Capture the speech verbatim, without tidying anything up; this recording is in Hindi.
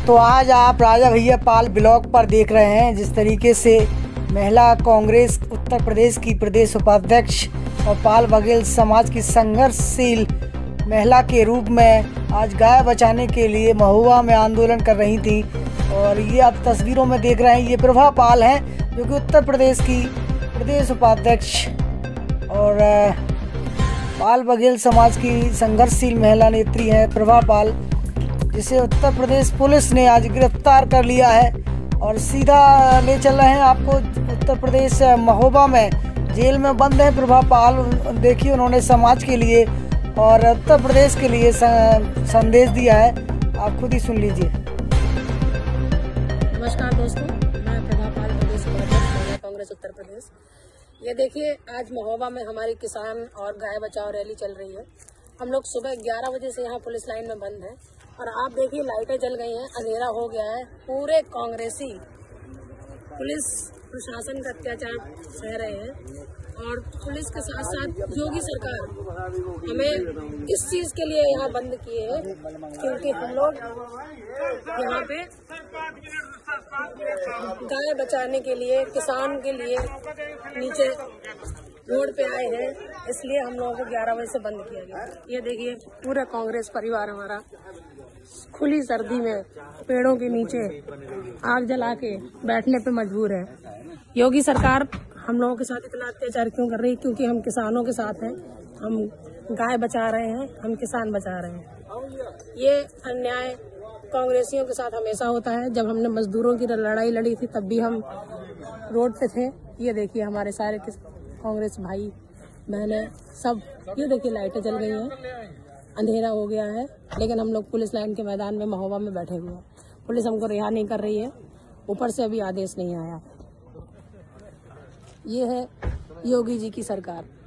तो आज आप राजा भैया पाल ब्लॉक पर देख रहे हैं जिस तरीके से महिला कांग्रेस उत्तर प्रदेश की प्रदेश उपाध्यक्ष और पाल बघेल समाज की संघर्षशील महिला के रूप में आज गाय बचाने के लिए महुआ में आंदोलन कर रही थी। और ये आप तस्वीरों में देख रहे हैं, ये प्रभा पाल हैं जो कि उत्तर प्रदेश की प्रदेश उपाध्यक्ष और पाल बघेल समाज की संघर्षशील महिला नेत्री हैं प्रभा पाल, जिसे उत्तर प्रदेश पुलिस ने आज गिरफ्तार कर लिया है और सीधा ले चल रहे हैं आपको उत्तर प्रदेश महोबा में। जेल में बंद है प्रभा पाल। देखिए उन्होंने समाज के लिए और उत्तर प्रदेश के लिए संदेश दिया है, आप खुद ही सुन लीजिए। नमस्कार दोस्तों, मैं प्रभा पाल, प्रदेश उपाध्यक्ष कांग्रेस उत्तर प्रदेश। ये देखिए आज महोबा में हमारी किसान और गाय बचाओ रैली चल रही है। हम लोग सुबह ग्यारह बजे से यहाँ पुलिस लाइन में बंद हैं और आप देखिए लाइटें जल गई हैं, अंधेरा हो गया है। पूरे कांग्रेसी पुलिस प्रशासन का अत्याचार सह रहे हैं और पुलिस के साथ साथ योगी सरकार हमें इस चीज के लिए यहाँ बंद किए हैं क्योंकि हम लोग यहाँ पे गाय बचाने के लिए, किसान के लिए नीचे रोड पे आए हैं, इसलिए हम लोगों को ग्यारह बजे से बंद किया गया। ये देखिए पूरा कांग्रेस परिवार हमारा खुली सर्दी में पेड़ों के नीचे आग जला के बैठने पे मजबूर है। योगी सरकार हम लोगों के साथ इतना अत्याचार क्यों कर रही है? क्योंकि हम किसानों के साथ हैं, हम गाय बचा रहे हैं, हम किसान बचा रहे हैं। ये अन्याय कांग्रेसियों के साथ हमेशा होता है। जब हमने मजदूरों की लड़ाई लड़ी थी तब भी हम रोड पे थे। ये देखिए हमारे सारे कांग्रेस भाई बहने सब, ये देखिए लाइटें जल गई हैं, अंधेरा हो गया है, लेकिन हम लोग पुलिस लाइन के मैदान में महोबा में बैठे हुए हैं। पुलिस हमको रिहा नहीं कर रही है, ऊपर से अभी आदेश नहीं आया। ये है योगी जी की सरकार।